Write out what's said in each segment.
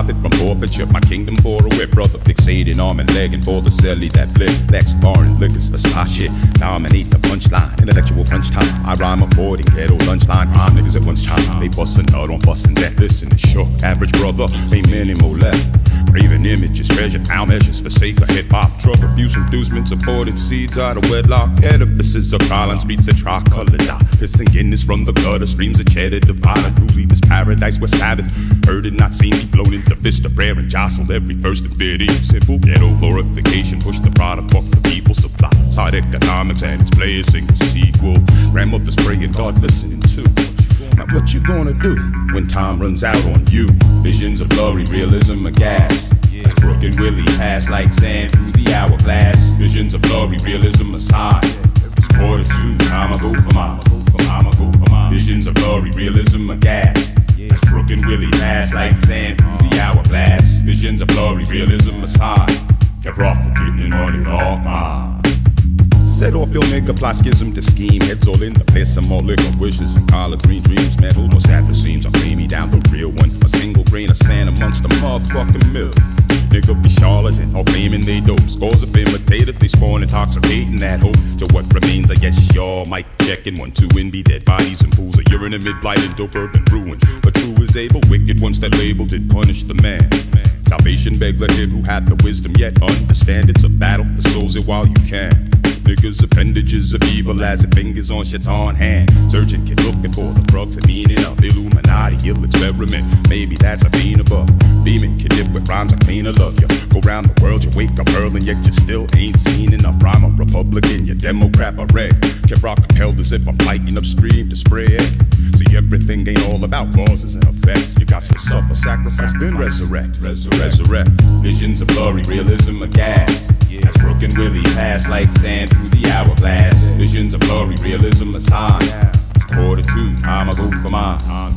profit from forfeiture. My kingdom for a whip, brother fixated arm and leg, and for the celly that blip. Lex, foreign liquors, Versace, dominate the punchline. Intellectual crunch time, I rhyme avoiding ghetto lunchline. Crime niggas at once time, they bust a nut on bustin' that. Listen, it's short, average brother, ain't many more left. Graven images, treasure, found measures, forsake a hip-hop. Drug abuse, inducements, aborted seeds out of wedlock. Edifices of Carlin streets of tricolor dot. Pissing Guinness from the gutter, streams of cheddar, divided. Ruly, this paradise where Sabbath. Heard it, not seen me, blown into fist of prayer and jostled every first and video. Simple ghetto glorification, push the product, fuck the people supply. Side economics and its players sing the sequel. Grandmother's praying, God listening too. Now what you gonna do when time runs out on you? Visions of blurry realism of gas. As Brooke and Willie pass like sand through the hourglass. Visions of blurry realism aside. It's 2:45, time I go for mine. Visions of blurry realism of gas. As Brooke and Willie pass like sand through the hourglass. Visions of blurry realism aside. Kept rockin', getting on it all mine. Set off your nigga plot schism to scheme. Heads all in the place, some more liquor wishes and collard green dreams. Metal, no sadness seems, I lay me down the real one. A single grain of sand amongst the motherfucking mill. Nigga be charlatan, all claiming they dope. Scores of imitated, they spawn intoxicating that hope. To what remains, I guess y'all might check in 1, 2 and be dead bodies and pools of urine and mid-blight and dope urban ruin. But true is able, wicked ones that label did punish the man. Salvation beg let him who had the wisdom yet understand it's a battle for souls it while you can. Niggas appendages of evil as if fingers on shit's on hand. Searching, kid looking for the crux and meaning of Illuminati. Ill experiment, maybe that's a fiend above. Beaming, kid dip with rhymes I clean love you. Go round the world, you wake up early yet you still ain't seen enough. Rhyme a Republican, you Democrat a reg. Kept rock compelled as if I'm fighting upstream to spread. See, everything ain't all about causes and effects. You got to suffer, sacrifice, then resurrect. Resurrect. Visions of blurry realism of gas. As Brooke and Willie pass like sand through the hourglass. Visions of blurry realism aside. It's 2:45, time I go for mine.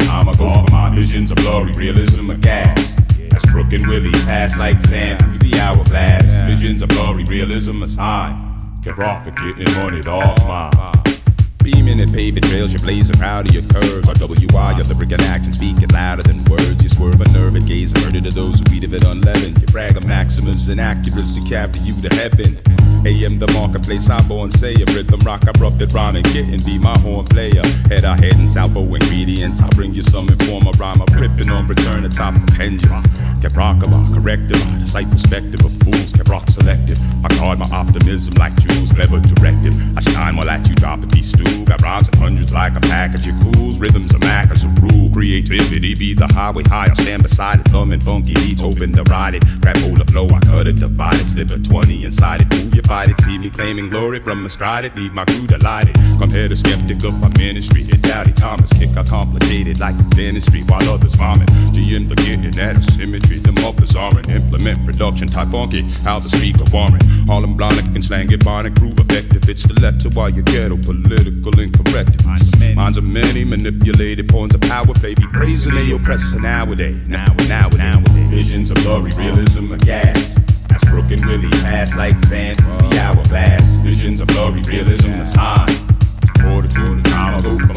Visions of blurry realism of gas. As Brooke and Willie pass like sand through the hourglass. Visions of blurry realism aside. Kept rockin', getting money, all mine. Beaming and paving trails, you blaze proud of your curves. RWI, your lyric and action speaking louder than words. You swerve a nerve and gaze murder to those who eat of it unleavened. You brag of maximus and accuracy to carry you to heaven. AM the marketplace, I born say a rhythm rock, I rough it rhyme and kitten, be my horn player. Head I head and salvo ingredients, I'll bring you some informer rhyme. I'm ripping on return atop the pendulum. Kept rock about, corrective, I sight perspective of fools, kept rock selective. I guard my optimism like Jews, clever directive. I shine while at you drop a piece stew. Got rhymes in hundreds like a package of cools. Rhythms are Mac as a rule. Creativity be the highway high. I'll stand beside it, thumbing funky beats, hoping to ride it. Grab hold of flow, I cut it, divide it, slip a 20 inside it. Fool, you fight it, see me claiming glory from astride it. Leave my crew delighted. Come here to skeptic of my ministry. Hit Dowdy Thomas, kick I complicated like dentistry while others vomit. GM forgetting that symmetry. Them uppers aren't implement production type funky. How the speaker warrant. Harlem Blonic and slang it, Barnic, prove effective. It's the letter while you ghetto political incorrectness. Minds of many manipulated pawns of power, baby. Praising they oppressor nowadays. Nowadays. Visions of blurry realism of gas. As Brooke and Willie pass like sand through the hourglass. Visions of blurry realism of sign. 2:45, time I go for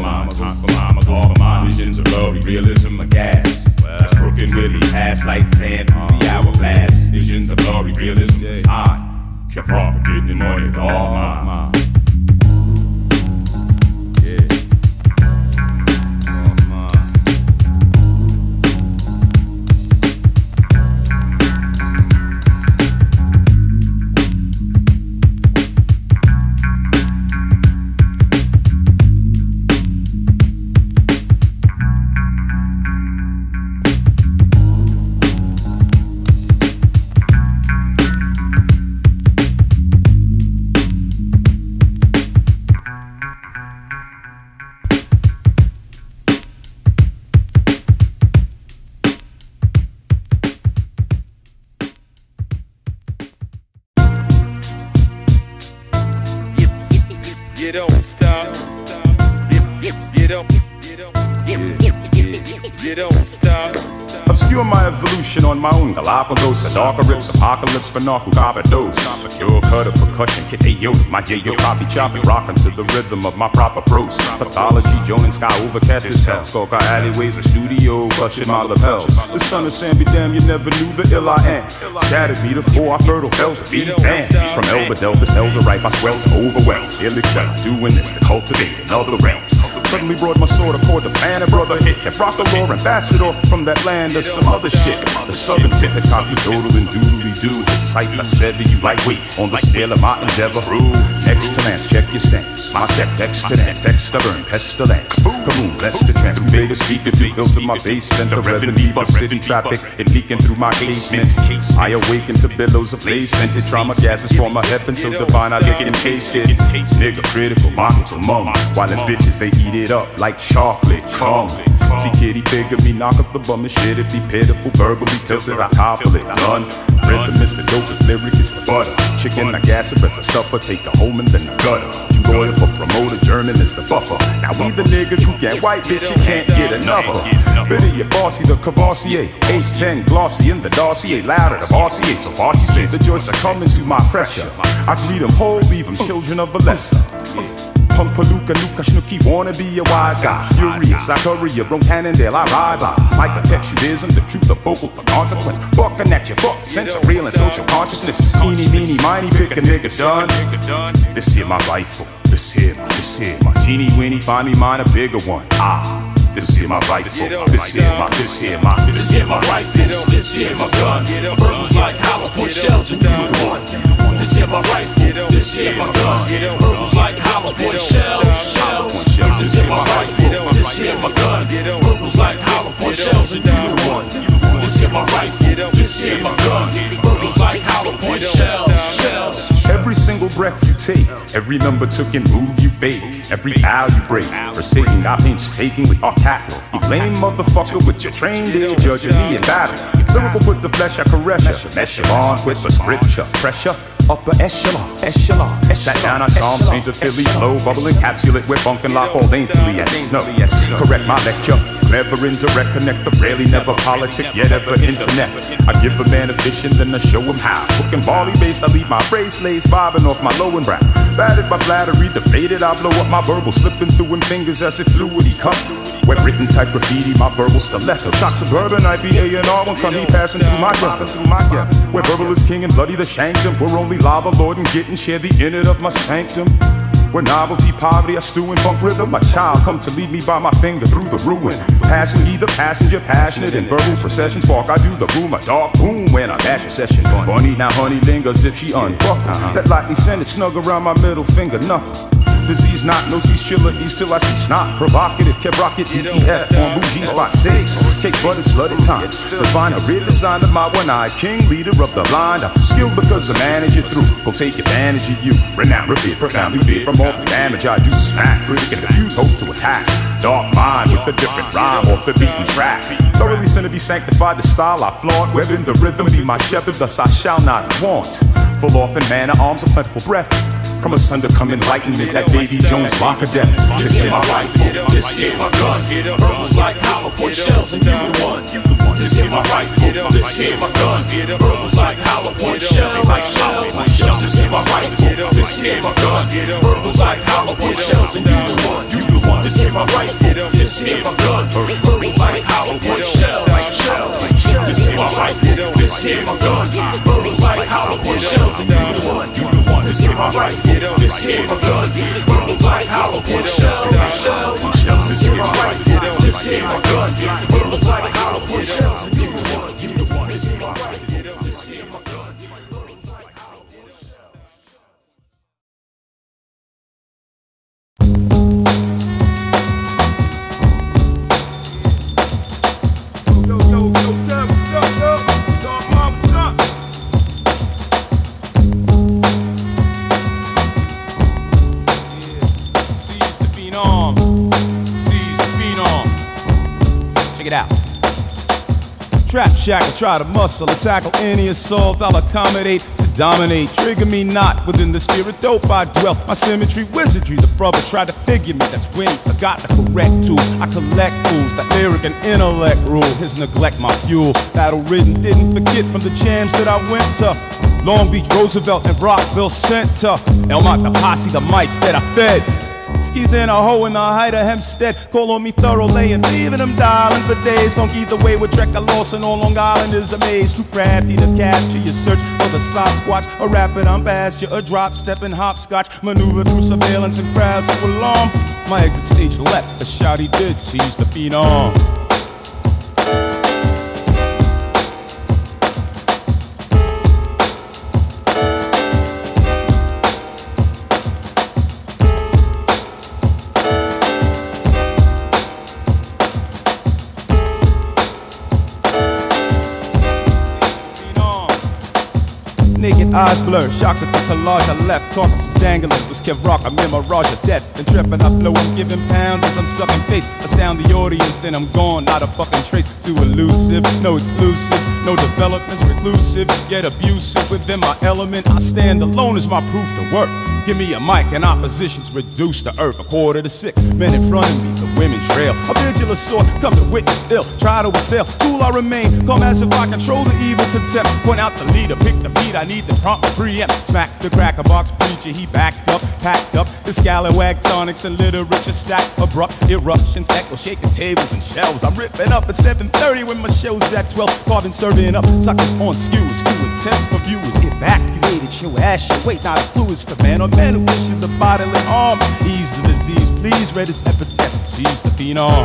mine. Visions of blurry realism of gas. As Brooke and Willie pass like sand through the hourglass. Visions of blurry realism of sign. Kept rockin', getting money, all mine. You don't stop. You don't. You don't stop. Obscure my evolution on my own Galapagos. The darker rips, apocalypse for narco dose. Pure cut of percussion, hit ayo, my yayo copy chopping, rocking to the rhythm of my proper prose. Pathology, Joan and Sky overcast as hell. Skulker alleyways, a studio, clutching my lapels. The son of Sam, be damn, you never knew the ill I am. Scattered me to four, I fertile fell to be banned. From elder this elder right, my swells overwhelmed. Ill excel, doing this to cultivate another realms. Suddenly brought my sword accord, the plan and brother hit. Kept rock the lore, ambassador from that land to some other shit. The southern tip, the copy doodle and doodly doo. The cipher sever you lightweight on the scale of my endeavor. Excellence, check your stance. My set, excellence, extern, pestilence. Kaboom, bless the trance. We made a speaker to filter my basement. The revenue bus city traffic, it leaking through my casement. I awaken to billows of blaze scented trauma gases from my heaven so divine I get encased it. Nigga critical, markets among. While as bitches they eat it up like chocolate. Come. See kitty figure me knock up the bum and shit. It be pitiful, verbally tilted, I topple it. Done. Rhythm is the dopest, lyric is the butter. Chicken, I gas it as a stuffer, take a home and then a gutter. You loyal for promoter, German is the buffer. Now we the nigga who get white, bitch, you can't get enough of. Bitty, you bossy, the Cavassier. 810, glossy in the dossier. Louder, the bossier, so far she say the joys are coming to my pressure. I greet them whole, leave them children of a lesser. Punk Palooka, Nuka, Snooky, wanna be a wise guy. Furious, I curry you, Rome Cannondale, I ride by. Microtextualism, the truth of vocal for consequence. Fucking at your fuck, sense of real and social consciousness. Eeny, meeny, miny, pick a nigga, son. This here my rifle, this here, my teeny weeny, find me mine a bigger one. This here my rifle, this here my rifle, this here my gun. Verbals like hollow point shells and you the one. This here my rifle, this here my gun. Verbals like hollow point shells. This here my rifle, this here my gun. Verbals like hollow point shells and you the one. This here my rifle, this here my gun. Verbals like hollow point shells. Every single breath you take, every number took and move you fake, every vow you break, forsaking our painstaking with our capital. You blame motherfucker with your trained ear, judging me in battle. Lyrical put the flesh, I caress ya, mesh you on with the scripture, pressure. Upper echelon. Sat down on Psalm, Saint of Philly, flow, bubble encapsulate with funk and lock all daintily as snow. Correct my lecture, clever indirect, connect the rarely never politic, yet ever internet. I give a man a vision, then I show him how. Cooking barley based, I leave my brace lays vibing off my low and brow. Battered by flattery, deflated, I blow up my verbal, slipping through him fingers as if fluidy come. Wet written type graffiti, my verbal stiletto. Shock suburban, IPA and R1 come he passing through my ghetto. Where verbal is king and bloody the shankdom. We're only lava lord and getting share the innard of my sanctum. Where novelty, poverty, I stew in funk rhythm. My child come to lead me by my finger through the ruin. Passing me the passenger, passionate in verbal procession. Spark, I do the room, a dark boom when I dash a session. Bunny, now honey lingers if she unbuckle. That lightly scented snug around my middle finger knuckle. Disease not, no cease chiller, east till I see snot. Provocative, kept rocket, DEF on bougie spot 6. Cake butted, slutted time. Define a real design of my one-eyed king, leader of the blind. I'm skilled because I manage it through. Go take advantage of you. Renowned, revered, profoundly feared from all the damage I do. Smack, critic, and diffuse hope to attack. Dark mind with a different rhyme off the beaten track. Thoroughly sin to be sanctified, the style I flaunt. Within the rhythm, be my shepherd, thus I shall not want. Full off in manner, arms of plentiful breath. From asunder come enlightenment, that Davy Jones lock of death. This here my rifle, this here my gun. Verbals like hollow point shells and you the one. This here my rifle, this here my gun. Verbals like hollow point shells, like hollow point shells. This here my rifle, this here my gun. Verbals like hollow point shells and you the one. This here my rifle, this here my gun. Verbals like hollow point shells, like shells. This here my rifle, this here my gun. Verbals like hollow point shells and you the one. This here my rifle, this here my gun. Verbals like hollow point shells, like shells. This here my rifle, this here my gun. Verbals like hollow point shells and you the one. This here my rifle, this here my gun. Verbals like hollow point shells. Check it out. Trap shack will try to muscle or tackle any assault. I'll accommodate the Dominate, trigger me not within the spirit dope I dwell. My symmetry, wizardry, the brother tried to figure me. That's when he forgot the correct tools. I collect fools, that lyric and intellect rule. His neglect, my fuel. Battle ridden, didn't forget from the jams that I went to. Long Beach, Roosevelt, and Rockville Center. Elmont, the posse, the mics that I fed. Skis in a hoe in the height of Hempstead. Call on me thoroughly and leaving them dialing for days. Funky the way with Drecka Lawson on Long Island is a maze. Too crafty to capture your search for the Sasquatch. A rapid, I'm past you, a drop, stepping hopscotch. Maneuver through surveillance and crowds to alarm. My exit stage left, a shout he did, seize the Phenom. Naked eyes blurred, shocked at the collage I left. Carcasses dangling, was Kev Rock, a mirage of death. Then tripping, I flow, I'm giving pounds as I'm sucking face. Astound the audience, then I'm gone, not a fucking trace. Too elusive, no exclusives, no developments, reclusive, yet abusive. Within my element, I stand alone as my proof to work. Give me a mic and opposition's reduced to earth. 5:45, men in front of me, the women trail. A vigilant sword, come to witness ill, try to assail. Cool I remain, calm as if I control the evil contempt. Point out the leader, pick the beat, I need the prompt to preempt. Smack the cracker box preacher, he backed up, packed up. The scallywag tonics and literature stacked. Abrupt eruptions, echo shaking tables and shelves. I'm ripping up at 7:30 when my show's at 12. Carving, serving up, suckers on skewers. Too intense for viewers, evacuated, show ash, wait, not a clue is to man or man who wishes the bodily harm. Ease the disease, please read this epitaph, seize the Phenom.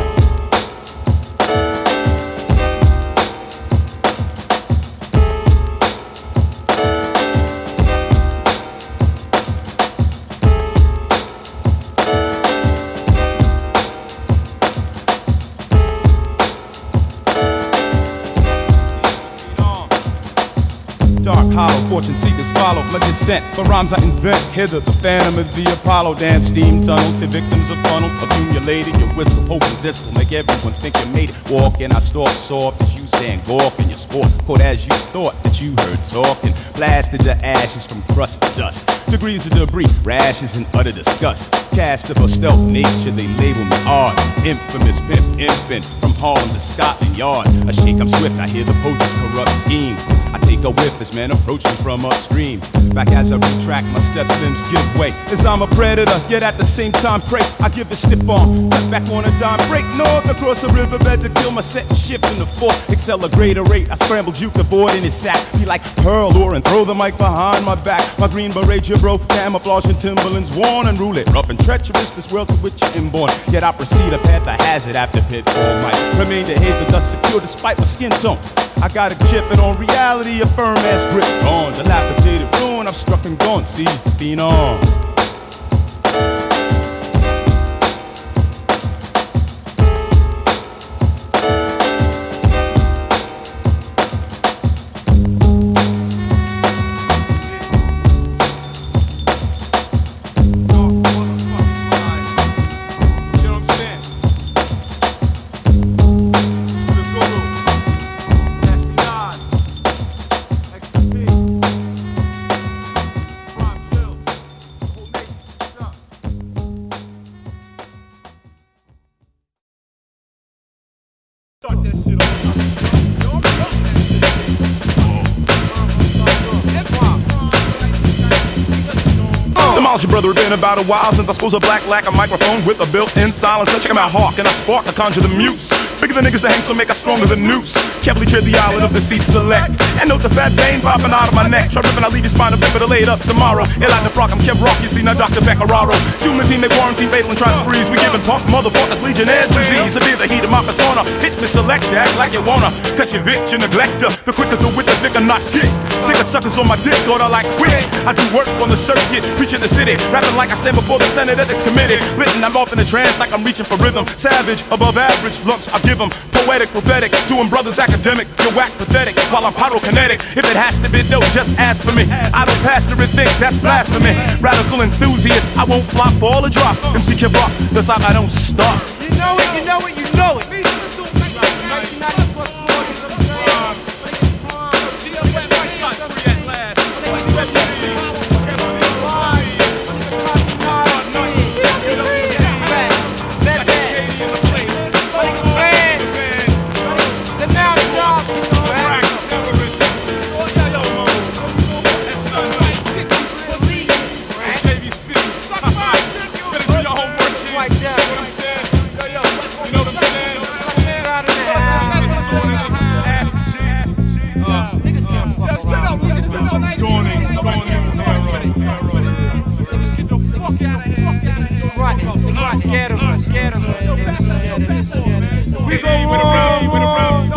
Dark, hollow, fortune seekers follow my descent. For rhymes I invent, hither the Phenom of the Apollo. Damn steam tunnels, hit victims of funnel. Accumulated your whistle, hoping this'll make everyone think you made it. Walking, I stalk soft as you stand gawking your sport. Caught as you thought that you heard talking. Blasted to ashes from crust to dust. Degrees of debris, rashes and utter disgust. Cast of a stealth nature, they label me art. Infamous pimp, infant, from Harlem to Scotland Yard. A shake, I'm swift, I hear the poachers corrupt scheme. I take a whiff as men approach me from upstream. Back as I retract, my steps, limbs give way. As I'm a predator, yet at the same time prey. I give a stiff arm, cut back on a dime break. North across the riverbed to kill my set and shift in the fourth. Accelerate a rate, I scramble juke the board in his sack. Be like Pearl or and throw the mic behind my back. My green beret gibro, camouflage and Timberlands worn and rule it. Rough and treacherous, this world to which you're inborn. Yet I proceed a path of hazard after pitfall might remain to hate the dust secure despite my skin tone. I got a chip and on reality a firm ass grip. Gone, dilapidated ruin, I've struck and gone, seize the Phenom. Start that shit off. Demolish your brother, it's been about a while since I suppose a black lack a microphone with a built-in silencer. Check him out, hawk, and I spark, I conjure the mutes. Bigger than niggas to hang, so make us stronger than noose. Carefully tread the island of the seat select. And note the fat vein popping out of my neck. Try ripping, I leave your spine a bit, but laid up tomorrow. Ill like the frock, I'm Kev Rock, you see, not Dr. Pecoraro. Human team, they quarantine, fatal and try to freeze. We giving punk motherfuckers legionnaires disease. Severe the heat of my persona. Hit me, select, act like you wanna. Cause you bitch, you neglect her. The quicker the wit, the thicker knots get. Sick of suckers on my dick, daughter like quit. I do work on the circuit, preaching the city. Rapping like I stand before the Senate Ethics Committee. Written, I'm off in a trance like I'm reaching for rhythm. Savage, above average, lumps I give them. Poetic, prophetic, doing brothers academic. You're whack, pathetic, while I'm pyrokinetic. If it has to be dope, just ask for me. I don't pass the think, that's blasphemy. Radical enthusiast, I won't flop, fall or drop. MC Kev Rock, that's how I don't stop. You know it, you know it, you know it. like that. You know what I'm saying? You know what I'm saying? Niggas can't fuck around. Dawning era. Right, scared of us, scared of us. We go on. We went around.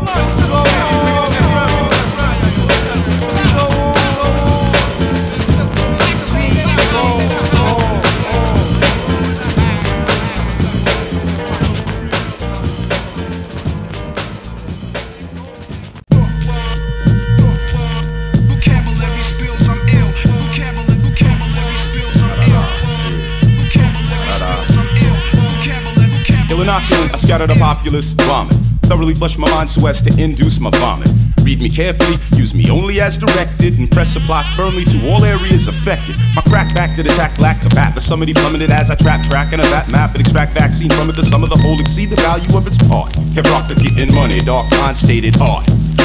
I scatter the populace, vomit. Thoroughly flush my mind so as to induce my vomit. Read me carefully, use me only as directed, and press supply firmly to all areas affected. My crack back to the attack black combat. The summity plummeted as I trap track and a bat map and extract vaccine from it. The sum of the whole exceed the value of its part. Kept rock the getting money, dark mind stated art.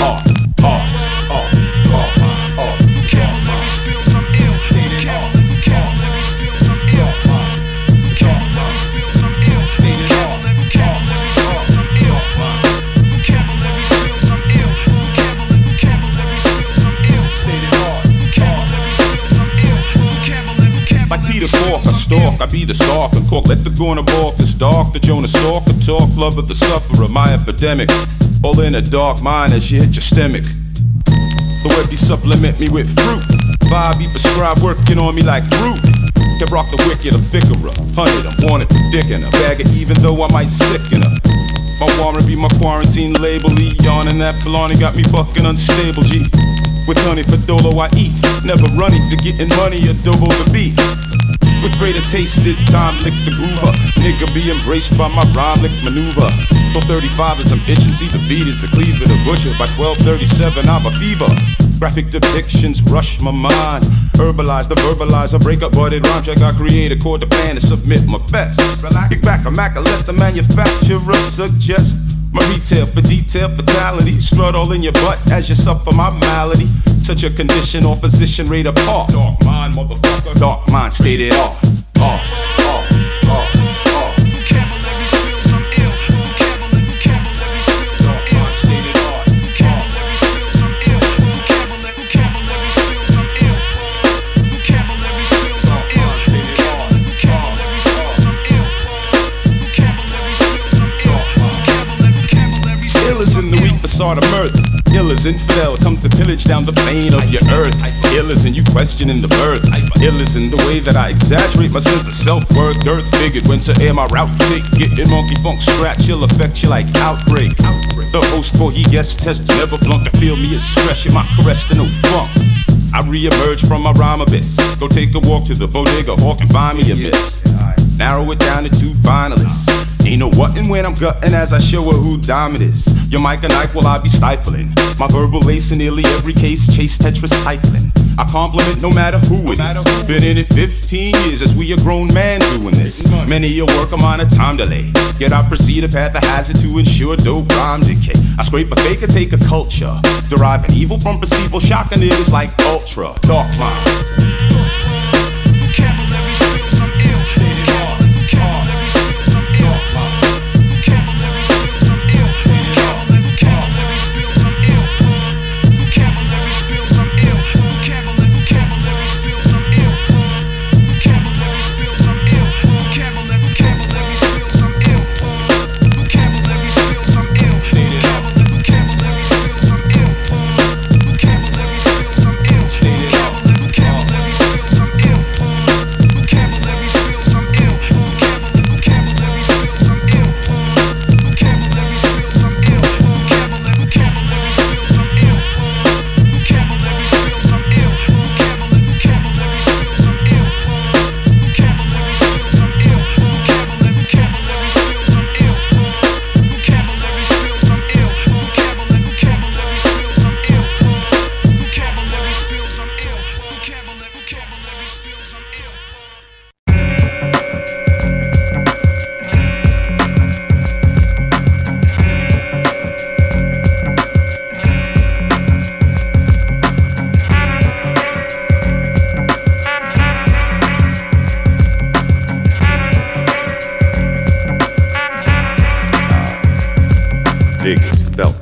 Vocabulary spills, I'm ill. Vocabulary spills, I'm ill. Vocabulary spills, I'm ill. Vocabulary spills, I'm ill. Vocabulary spills, I'm ill. Vocabulary spills, I'm ill. Vocabulary spills, I'm ill. Like Peter Falk, I stalk, I be the stalk and cork. Let the corner balk, this dark, the Jonah stalk, the talk, love of the sufferer, my epidemic. All in a dark mind as you hit your stomach. The web be supplement me with fruit. Vibe be prescribed working on me like fruit. Can rock the wicked, a vicarer. 100, I'm wanted for dick in a bag of even though I might sicken her. My warrant be my quarantine label. Leon and that Filani got me bucking unstable, G. With honey for dolo I eat. Never running for getting money, adobo the beat. With greater tasted time, lick the groover. Nigga be embraced by my rhyme lick maneuver. 12:35 as I'm itching, see the beat is a cleaver, the butcher. By 12:37 I'm a fever. Graphic depictions rush my mind. Herbalize the verbalizer, break up budded rhyme track I create, a chord to plan to submit my best. Kick back a Mac, I let the manufacturer suggest. My retail for detail fatality. Strut all in your butt as you suffer my malady. Such a condition or position rate apart. Dark mind, motherfucker. Dark mind, stated off. Vocabulary spills, I'm ill. Vocabulary spills, I'm ill. Vocabulary spills, I'm ill. Vocabulary spills, I'm ill. Vocabulary spills, I'm ill. Vocabulary spills, I'm ill. Vocabulary spills, I'm ill. Vocabulary spills, Ill is in the weak facade of mirth. Ill as infidel, come to pillage down the plane of your earth. Ill is in you questioning the birth. Ill is in the way that I exaggerate my sense of self-worth. Earth figured when to air my route take. Getting monkey funk scratch, it'll affect you like outbreak. The host for he guest test never flunk to feel me as fresh in my caress to no funk. I re-emerge from my rhyme abyss. Go take a walk to the bodega hawk and find me a miss. Narrow it down to 2 finalists. Ain't no what and when I'm gutting as I show her who dime it is. Your mic and Ike will I be stifling. My verbal lace in nearly every case, chase tetracycline. I compliment no matter who it is. Been in it 15 years as we a grown man doing this. Many a work I'm on a time delay. Yet I proceed a path of hazard to ensure dope rhyme decay. I scrape a fake or take a culture. Deriving evil from perceivable shocking it is like ultra. Dark mind. vocabulary spills, I'm ill. Vocabulary spills, I'm ill. Vocabulary spills, I'm ill. Vocabulary spills, I'm ill. Vocabulary spills, I'm ill. Vocabulary spills, I'm ill. Vocabulary spills, I'm ill. Vocabulary spills, I'm ill. Vocabulary spills, I'm ill. Vocabulary spills, I'm ill. Vocabulary spills, I'm ill. Vocabulary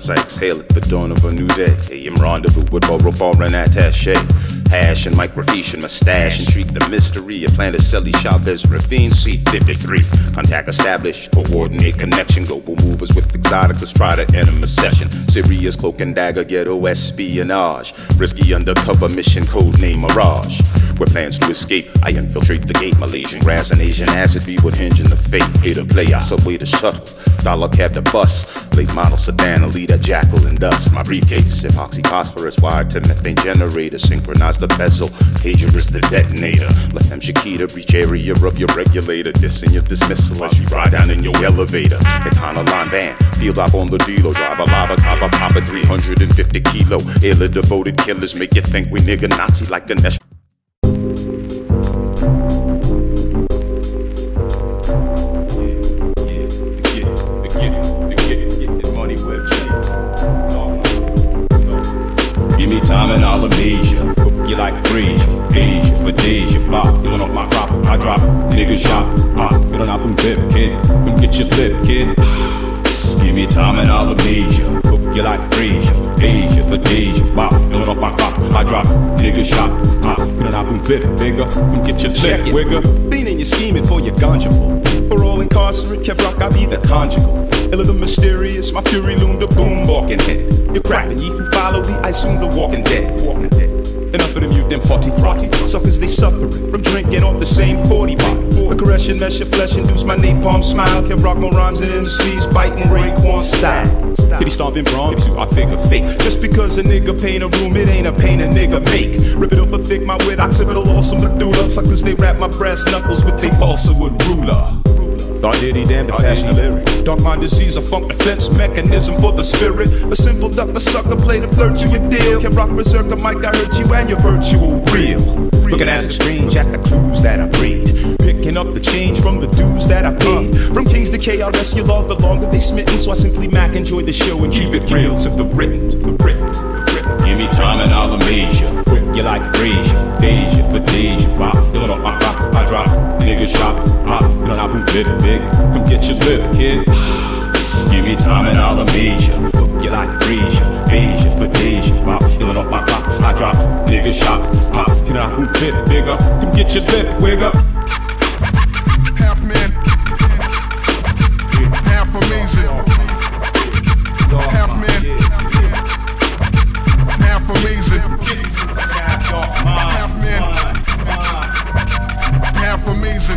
as I exhale at the dawn of a new day. AM rendezvous with Borough foreign attaché. Hash and microfiche and mustache. Intrigue the mystery of Planet Celly Chavez Ravine. C53. Contact established. Coordinate connection. Global movers with exoticas try to enter a session. Serious cloak and dagger ghetto espionage. Risky undercover mission code name Mirage. With plans to escape, I infiltrate the gate. Malaysian grass and Asian acid be what hinge in the fate. Pay to play, I subway the shuttle. Dollar cab the bus. Late model sedan, a leader, jackal and dust. My briefcase, epoxy phosphorus, wired to methane generator. Synchronize the bezel, pager is the detonator. Let them Shakita breach area of your regulator. Dissing your dismissal as you ride down in your elevator. Econoline van, field up on the dealer. Drive a lava top, a pop at 350 kilo. Illa devoted killers make you think we nigga Nazi like a nation. Give me time and I'll amnesia. Hook you like Asia, Asia, for Deja. Block, peeling off my crop, I drop, nigga shop, pop. You don't have to live, kid. Come get your lip, kid. Give me time and I'll amnesia. Hook you like Asia, Asia, for Deja. Block, peeling off my crop, I drop, nigga shop, pop. You don't have to live, bigger. Come get your check, wigger. Leaning, you're scheming for your ganja. For all incarcerate, Kevrock, I be the conjugal. Illa the mysterious, my fury loomed a boom walking head. You're crapping, ye who follow the I assume the walking dead. Enough of them, you them party frotty suckers, they suffering from drinking off the same 40 bottle. A caress mesh your flesh, induce my napalm smile. Can rock my rhymes and MCs biting Raekwon style. Kitty stomping Bronx, I figure fake. Just because a nigga paint a room, it ain't a paint a nigga make. Rip it over thick, my wit, occipital awesome medulla. Suckers, they wrap my brass knuckles with tape balsa wood ruler. Thought diddy damn the passionate lyric. Dark mind disease, a funk defense mechanism for the spirit. A simple duck, the sucker play to flirt you a deal. Can rock berserker, Mike, I hurt you and your virtual real. Looking at some strange at the clues that I breed. Picking up the change from the dues that I paid. From kings to KRS, you love the longer they smitten. So I simply Mac enjoy the show and keep it real to the written. Give me time and I'll amnesia. You like Asia, Asia, for Deja. Pop, you don't know my pop, I drop, nigga shop, pop. You don't have to live big, come get your live, kid. Give me time and I'll amnesia. You like Asia, Asia, for Deja. Pop, you don't know my pop, I drop, nigga shop, pop. You don't have to live bigger, come get your live, wigger. Half man, half amazing. Half man, half amazing. Half man, half amazing.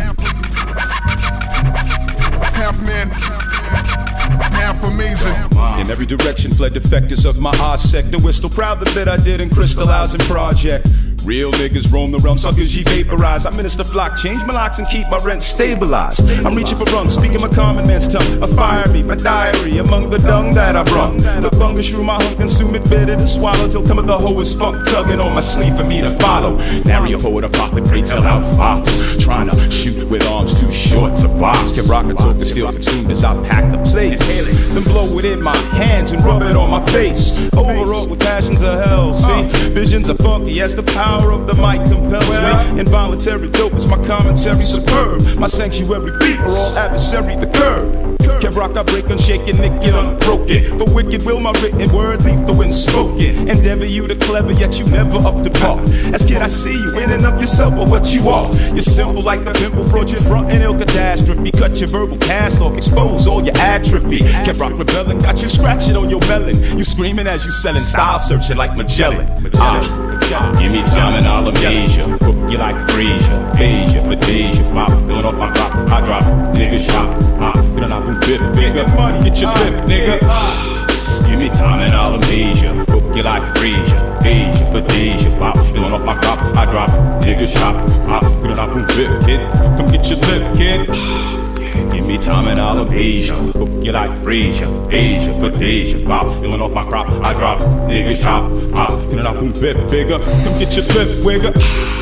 Half man, half amazing. In every direction fled defectors of my eye sector. We're still proud of the bit I did in crystallizing project. Real niggas roam the realm, suckers ye vaporize. I minister flock, change my locks and keep my rent stabilized. I'm reaching for rungs, speaking my common man's tongue. A fire me, my diary among the dung that I brung. The fungus through my hunk, consume it bitter to swallow. Till cometh the hoest funk tugging on my sleeve for me to follow. Nary a poet, a prophet, pray tell out fox. Trying to shoot with arms too short to box. Can rock and talk, the steel consumed as I pack the place. Then blow it in my hands and rub it on my face. Overwrought with passions of hell, see? Visions are funky as the power of the mic compels me. Involuntary dope is my commentary superb. My sanctuary beat for all adversary the curb. Can rock, I break unshaken, nick it unbroken. For wicked will my written word lethal when spoken. Endeavor you to clever, yet you never up to par. As kid I see you in and of yourself or what you are. You're simple like a pimple, fraud your front and ill catastrophe. Cut your verbal cast off, expose all your atrophy. Can rock rebelling, got you scratching on your melon. You screaming as you selling, style searching like Magellan. Give me time and I'll amnesia. Hook you like Asia, Asia, for Deja. Pop, filling up my crop, I drop, nigga shop, pop. You don't have to live bigger, money, get your lip, nigga. Give me time and I'll amnesia. Hook you like Asia, Asia, for Deja. Pop, filling up my crop, I drop, nigga shop, pop. You don't have to live, kid. Come get your lip, kid. Give me time and I'll amnesia. Hook you like Asia, Asia, for Deja. Pop, filling up my crop, I drop, nigga shop, pop. You don't have to live bigger. Come get your lip, wigger.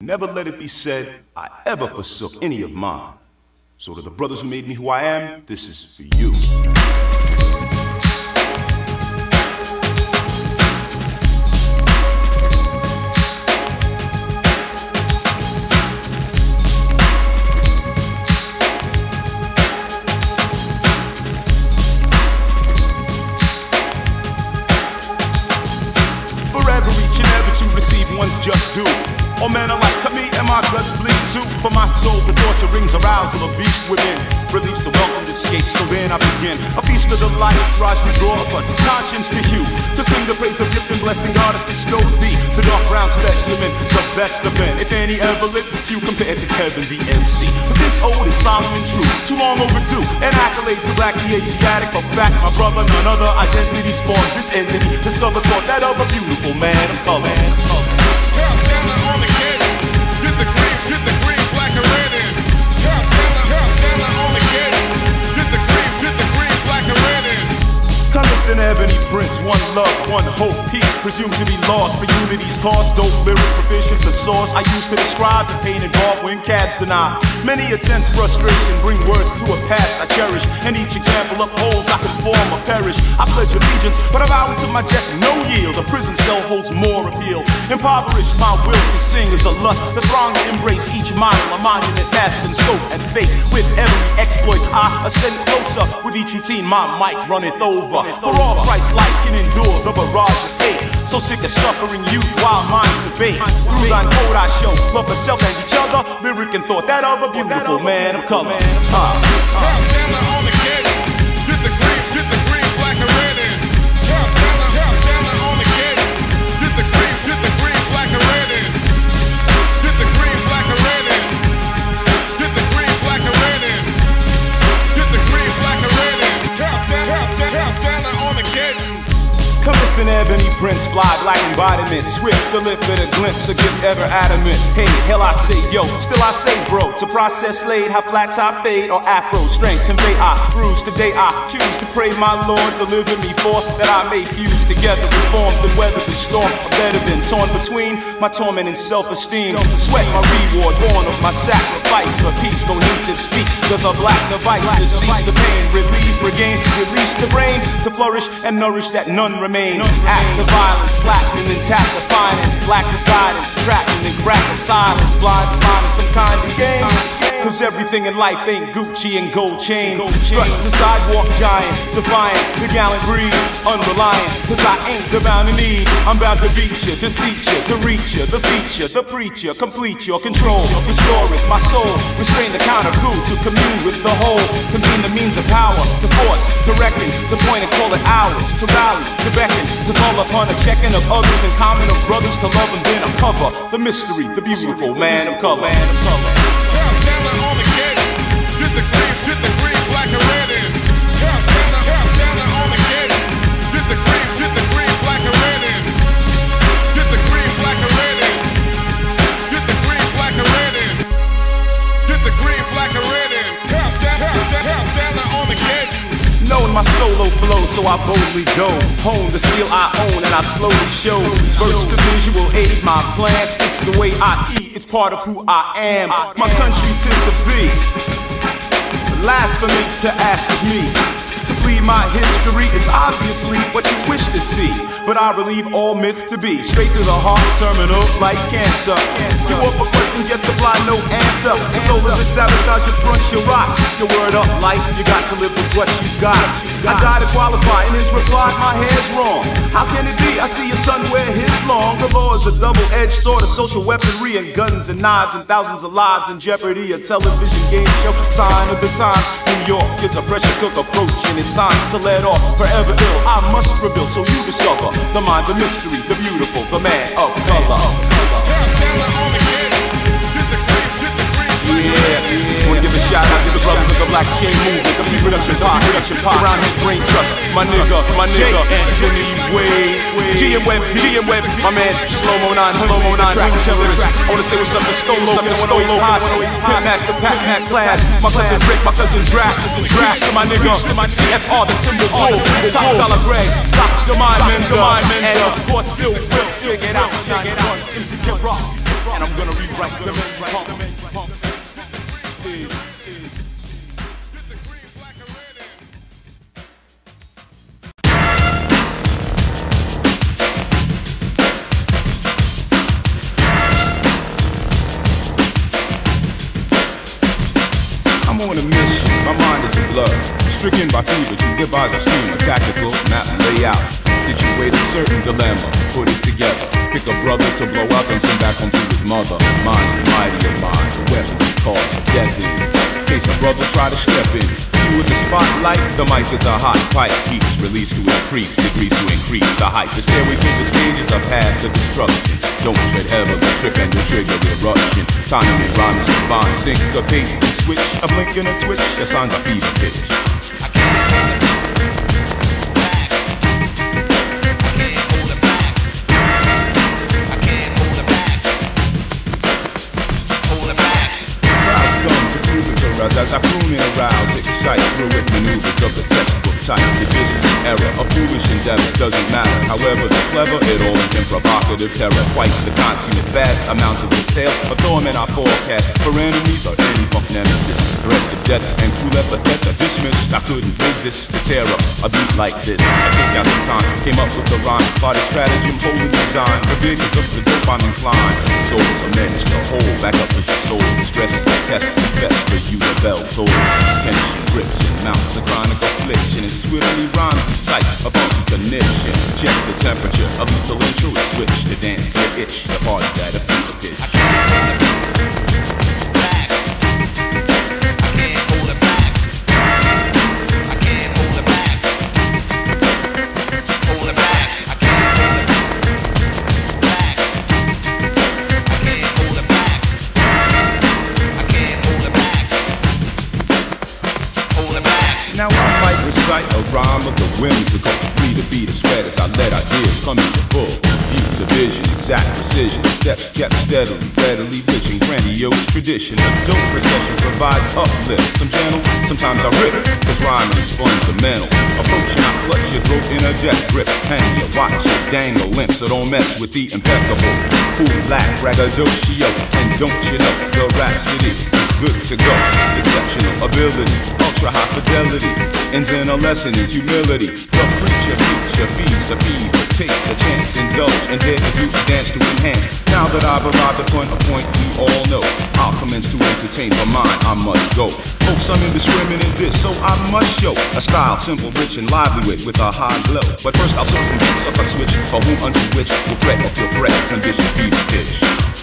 Never let it be said I ever forsook any of mine. So to the brothers who made me who I am, this is for you. Forever each and every to receive one's just due. All men are like me and my guts bleed too. For my soul the torture rings arousal of beast within. Relief's a welcomed escape, so then I begin. A feast of delight tries to draw upon conscience to hue. To sing the praise of gift and blessing God hath bestowed thee. The dark brown specimen, the best of men. If any ever lived, few compared to Kevin the MC. But this ode is solemn and true, too long overdue. An accolade to Black the Asiatic. For fact, my brother, none other identity spawned this entity. Discovered thought that of a beautiful man of color. Top down on the kid. Get the green, black and red in. Top down on the kid. Get the green, black and red in. Cometh an ebony prince, one love, one hope, peace, presumed to be lost for unity's cause. Dope lyric proficient, the source I used to describe the pain involved when cabs deny. Many a tense frustration bring worth to a past I cherish, and each example upholds I conform or perish. I pledge allegiance, but I vow unto my death no yield. A prison cell holds more appeal. Impoverished my will to sing is a lust. The throng to embrace each mile, a monument massive in scope and face. With every exploit I ascend closer. With each routine my mic runneth over. For all Christ-like can endure the barrage of fate. So sick of suffering youth while minds debate. Through thine code I show love for self and each other. Lyric and thought that of a beautiful man of color. Top down on the kid. Get the green, black and red in. Top down on the kid. Get the green, black and red in. Get the green, black and red in. Get the green, black and red in. Get the green, black and red in. Top down on the kid. Cometh an ebony prince, fly black embodiment. Swift the lip at a glimpse, a gift ever adamant. Hey, hell I say yo, still I say bro. To process laid, how flat top fade or afro. Strength convey I bruise. Today I choose to pray my Lord deliver me forth, that I may fuse together, reformed and weather the storm. A better than torn between my torment and self-esteem. Sweat my reward, born of my sacrifice for peace, cohesive speech. Cause a black device to cease the pain, relieve, regain, release the brain to flourish and nourish that none remain. Act of violence, slapped and intact the finance, lack of guidance, trapped in the crack of silence, blind to finding some kind of game. Cause everything in life ain't Gucci and gold chain. Struts the sidewalk giant, defiant, the gallant breed, unreliant. Cause I ain't the bound to need. I'm bound to beat you, to seat you, to reach you, the feature, the preacher, complete your control, restore it, my soul, restrain the counter coup, to commune with the whole, convene the means of power, to force, to reckon, to point and call it ours, to rally, to beckon, to call upon a checking of others in common of brothers to love and then uncover the mystery, the beautiful man of color. Top down on the kid. Get the green, black and red in. Top down on the kid. Get the green, black and red in. Get the green, black and red in. Get the green, black and red in. Get the green, black and red in. Top down on the kid. Knowing my solo flow, so I boldly go. Hone the skill I own and I slowly show. First the visual aid my plan. It's the way I eat, it's part of who I am. My country 'tis a be. Last for me to ask of me. To plead my history is obviously what you wish to see. But I relieve all myth to be straight to the heart, terminal like cancer. You up a question, yet supply no answer. The soul is a sabotage, your front, you rock. Your word up, life, you got to live with what you got. I die to qualify, and his reply, my hair's wrong. How can it be? I see your son wear his long. The law is a double-edged sword of social weaponry and guns and knives and thousands of lives in jeopardy. A television game show, sign of the times. New York is a pressure cook approaching. It's time to let off, forever ill. I must rebuild, so you discover the mind, the mystery, the beautiful, the man of color. Yeah, wanna give a shout out to the brothers of the Black Chain Movement, the pre-production pod, around his brain trust, my nigga, Anthony Wade, G and Web, my man, Slow-Mo 9, track terrorist. I wanna say what's up to Stolo, Master Pat, class, my cousin Rick, my cousin Drac, to my nigga, CFR, the Timberwolves, Top Dollar Greg, Dr. Mind Mender, and of course Phil Will, check it out, MC Covert Op. and I'm gonna rewrite them in punk. I'm on a mission, my mind is a blur. Stricken by fever to devise a scheme, a tactical map layout. Situate a certain dilemma, put it together. Pick a brother to blow up and send back home to his mother. Mine's the mighty of mine, the weapon that causes death in. In case a brother try to step in. You with the spotlight, the mic is a hot pipe. Keeps release to increase, degrees to increase the height. The stairway to the stage is a path to destruction. Don't tread heavily, trip and you'll trigger the eruption. Timing and rhyme is divine, syncopate and switch. A blink and a twitch, the signs are fever pitch. As I croon and arouse, excite, fluid maneuvers of the textbook type. Divisions and error, a foolish endeavor, doesn't matter. However, the clever, it all is in provocative terror. Twice the consummate, vast amounts of details. A torment I forecast for enemies or any punk nemesis. Threats of death and cruel epithets are dismissed. I couldn't resist the terror, a beat like this. I took out the time, came up with the rhyme, plotted stratagem, holding design. The biggest of the dope I'm inclined. So it's a menace to hold back up with your soul. Stress is the test, best for you. Bell tolls, tension grips and mounts a chronic affliction, and swiftly rhymes in sight of funky connection. Check the temperature of lethal intro, switch the dance, the itch, the party's at a fever pitch. Now I might recite a rhyme of the whimsical. Free to be the spread as I let ideas come into full view to vision, exact precision. Steps kept steadily, readily reaching grandiose tradition. A dope procession provides uplift. Some gentle, sometimes I rip, cause rhyming is fundamental. Approach and I clutch your throat in a jet grip. Hang you, watch it, dangle limp, so don't mess with the impeccable. Cool, lack, braggadocio, and don't you know the rhapsody is good to go. Exceptional ability, ultra high fidelity, ends in a lesson in humility. The preacher, feature, feeds the fever. Take the chance, indulge, and dare to do a dance to enhance. Now that I've arrived upon a point we all know, I'll commence to entertain, for mine I must go. Folks, I'm indiscriminate in this, so I must show a style simple, rich, and lively with a high glow. But first I'll circumvent, suck a switch, for whom unto which will fret of your fret, condition fever pitch.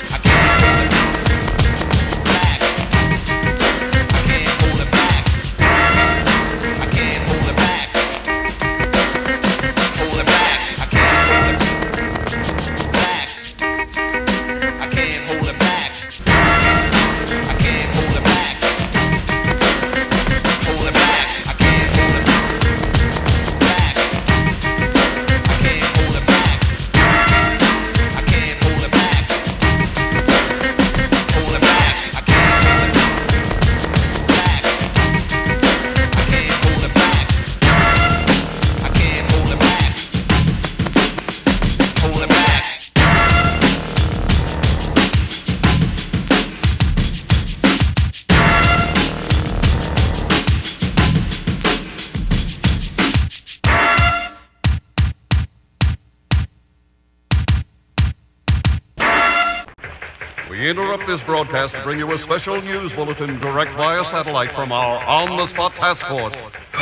We interrupt this broadcast to bring you a special news bulletin direct via satellite from our on-the-spot task force.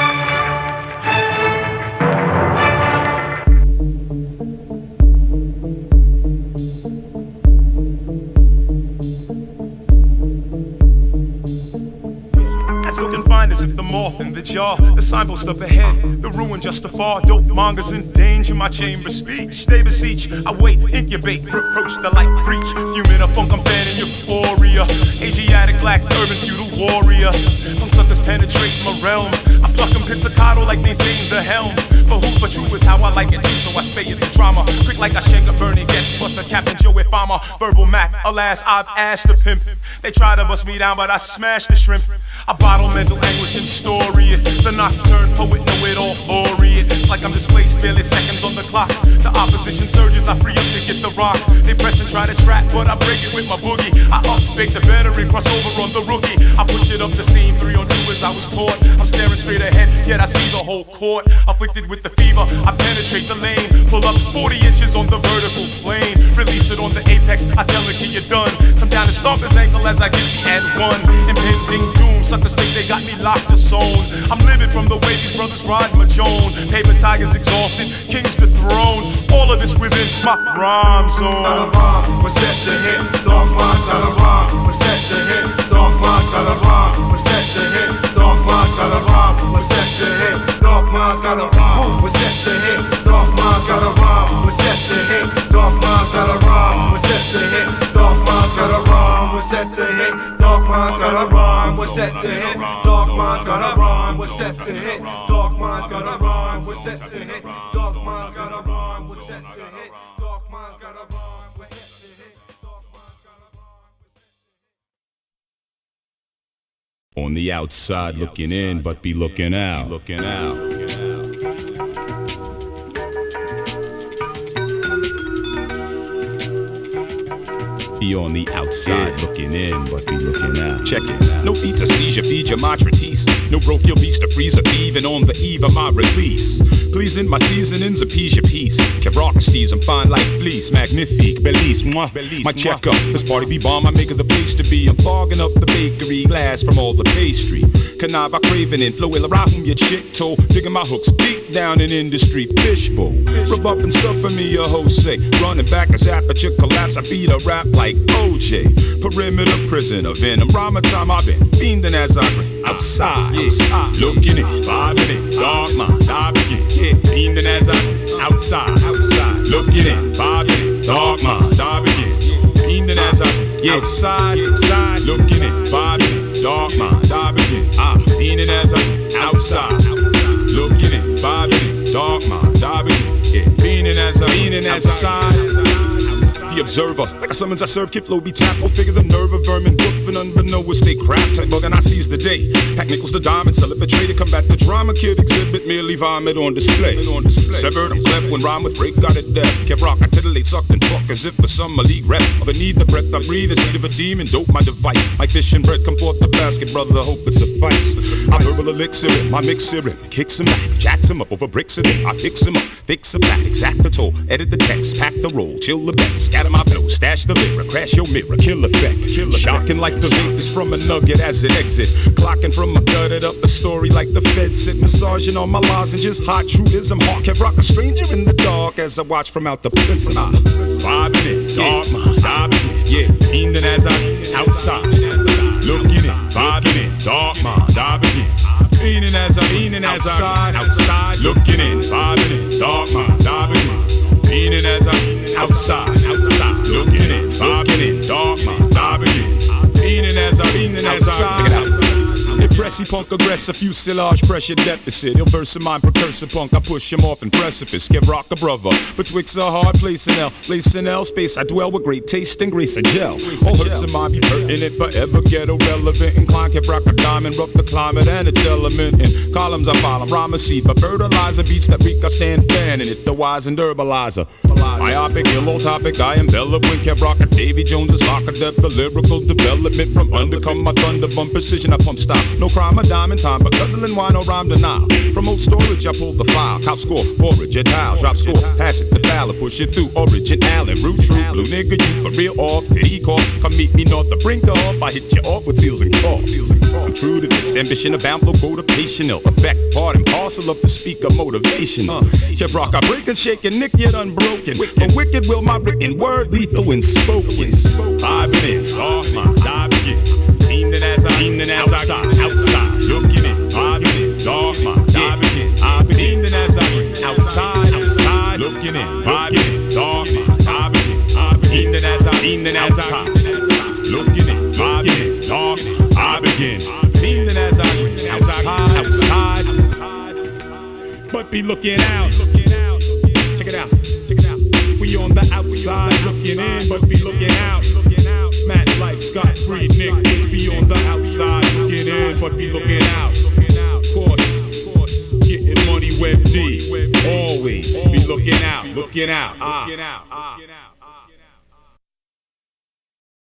Still confined as if the moth in the jar. The signpost up ahead, the ruin just afar. Dope mongers in danger, my chamber speech. They beseech, I wait, incubate, reproach the light, preach. Fuming a funk, I'm fanning euphoria. Asiatic, black, urban, feudal warrior. Punk suckers penetrate my realm. I pluck them pizzicato like maintain the helm. For who but true is how I like it too, so I spay it the drama. Quick like a shank of burning gets bust a Captain Joe if I'm a verbal Mac. Alas, I've asked the pimp. They try to bust me down, but I smash the shrimp. I bottle mental anguish and story it. The nocturne poet, know it all, laureate. It's like I'm displaced, barely seconds on the clock. The opposition surges, I free up to get the rock. They press and try to trap, but I break it with my boogie. I up fake the veteran, cross over on the rookie. I push it up the seam, 3 on 2 as I was taught. I'm staring straight ahead, yet I see the whole court. Afflicted with the fever, I penetrate the lane. Pull up 40 inches on the vertical plane. Release it on the apex, I tell it, "Can you done?" Come down and stomp his ankle as I get the and one. Impending doom, suckers think they got me locked or sewn. I'm living from the way these brothers ride my Joan. Paper tigers exalted, kings dethroned. All of this within my rhyme zone. Got a rhyme, we're set to hit. Dark minds got a rhyme, we're set to hit. Dark minds got a rhyme, we're set to hit. Dark minds got a rhyme, we're set to hit. Dark minds got a rhyme, we're set to hit. Dark minds got a rhyme, we're set to hit. Dark minds got a rhyme, we're set to hit. Dark minds got a rhyme, we're set to hit. Dark minds got a rhyme, we're set to hit. Dark minds got a rhyme, we're set to hit. Dark minds got a rhyme, we're set to hit. Dark minds got a rhyme, we're set to hit. Dark minds got a rhyme, we're set to hit. Dark minds got a rhyme. On the outside looking in, but be looking out. Be on the outside looking in, but be looking out. Check it. No feet to seizure, feed your matrice. No broke your beast to freeze or even on the eve of my release. Pleasing my seasonings, appease your peace. Carocracies, I'm fine like fleece. Magnifique, Belize, moi. My check-up, this party be bomb, I make it the place to be. I'm fogging up the bakery glass from all the pastry. Connive, I craving in, flow rahum your chick toe. Digging my hooks deep down in industry. Fishbowl, rub up and suffer me, a Jose. Running back as aperture collapse, I beat a rap like OJ. Perimeter prisoner, venom, rhyme time I've been fiending as I grin. Outside, looking in, vibing in, dark mind, I begin. Fiending as I grin. Outside, looking in, vibing in, dark mind, I begin. Fiending as I grin. Outside, looking in, vibing in, dark mind, I begin. Fiending as I grin. Outside, looking in, vibing in, dark mind, I begin. Fiending as I grin. Outside. The observer, like a summons I serve, kid flow be tapped, or figure the nerve of vermin, woofing unbeknownst they crap, type bug and I seize the day, pack nickels to diamond, sell it for trade to combat the drama, kid exhibit, merely vomit on display. Severed, I'm cleft when rhyme with break, got it deaf, kept rock, I titillate, sucked and fuck, as if for some a league rep, beneath the breath I breathe, the seed of a demon, dope my device, like fish and bread, come forth the basket, brother, hope it suffice. I verbal elixir him, I mixer him, kicks him back, jacks him up over bricks of it, I fix him up, fix a back, exact the toll, edit the text, pack the roll, chill the bet, scatter my pillow, stash the lyric, crash your mirror, kill effect, shocking like the vapors from a nugget as it exit, clocking from a gutted up a story like the Fed sit, massaging on my lozenges, hot truths, I'm hard, kept rock a stranger in the dark as I watch from out the prison. Vibing in, dark mind, I begin, fiending as I outside, looking in, vibing in, dark mind, I begin, fiending as I outside, looking in, vibing in, dark mind, I begin. Fiending as I outside, looking in, vibing in, dark mind, I begin. Fiending as I Impressy punk aggressive, fuselage pressure deficit. Ill verse of mine, precursor punk, I push him off in precipice. Give rock a brother, betwixt a hard place in L. Lace in L space, I dwell with great taste and grace of gel. All hurts of mine be hurting it forever, ghetto relevant. Incline, can rock a diamond, rough the climate and its element. In columns I follow, rhyme a seed, but fertilizer beats that weak, I stand fanning it, the wise and herbalizer. Myopic, ill old topic, I envelop when kept rockin' Davy Jones's lock of depth, the lyrical development from under come my thunder bump precision, I pump stop. No crime, a dime in time, but guzzling wine or rhyme denial. From old storage, I pull the file, cop score, forage, a tile, drop score, pass it, the ballot, push it through, origin, Allen, root, true, blue nigga, you for real off, did he call? Come meet me north, the brink off, I hit you off with seals and calls. I'm true to this, ambition abound, flow, motivational, effect, part and parcel of the speaker, motivation. Kept rock, I break and shake and nick yet unbroken. From wicked will my written word lethal and spoken. Vibing in, dark mind, I begin. Fiending as outside, looking in, vibing in, dark mind, I begin. Fiending as outside, looking in, vibing in, dark mind, I begin. Fiending as outside, looking in, vibing in, dark mind, I begin. Fiending as outside. but be looking out. Check it out. We on the outside looking in, but be looking out. Matt Life, Scott Free, Nick, let's be on the outside looking in, but be looking out. Of course, getting money, Web D. Always be looking out, looking out.